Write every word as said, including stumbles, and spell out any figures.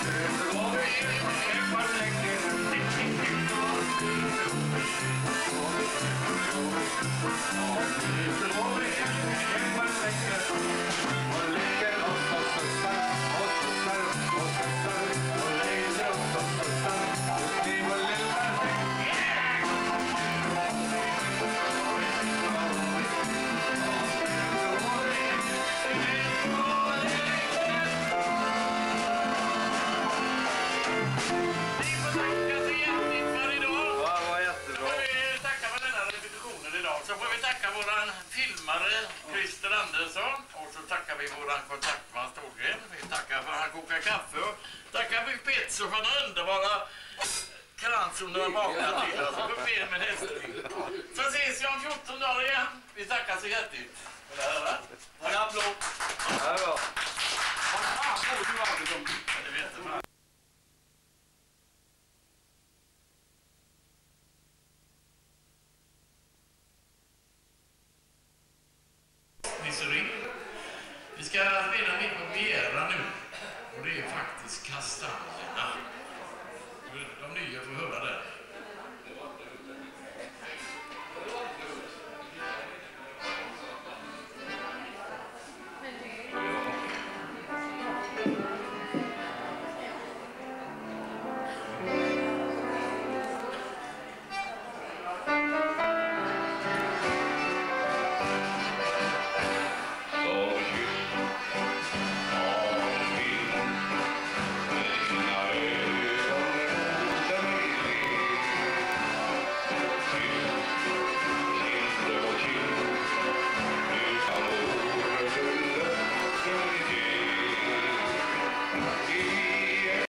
Och så tackar vi våran kontaktman Stålgren. Vi tackar för att han kokar kaffe. Och tackar vi Petso för den underbara krans som har bakat till oss. Och ber med hästning. Så ses vi om fjorton dagar igen. Vi tackar så hjärtligt. Vill du höra? En applåd. Ja, det är bra. Vad fan får du aldrig om? Det vet jag fan. Vi ska spela min premiära nu, och det är faktiskt kastanjerna. De nya får höra det.